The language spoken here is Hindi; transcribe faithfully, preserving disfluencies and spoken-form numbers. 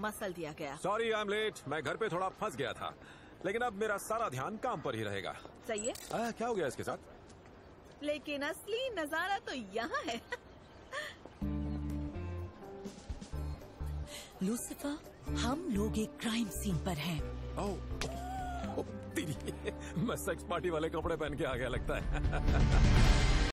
मसल दिया गया। सॉरी आई एम लेट, मैं घर पे थोड़ा फंस गया था, लेकिन अब मेरा सारा ध्यान काम पर ही रहेगा। सही है। आ, क्या हो गया इसके साथ? लेकिन असली नजारा तो यहाँ है। लूसिफर, हम लोग एक क्राइम सीन पर हैं। ओह, तेरी, मैं सेक्स पार्टी वाले कपड़े पहन के आ गया लगता है।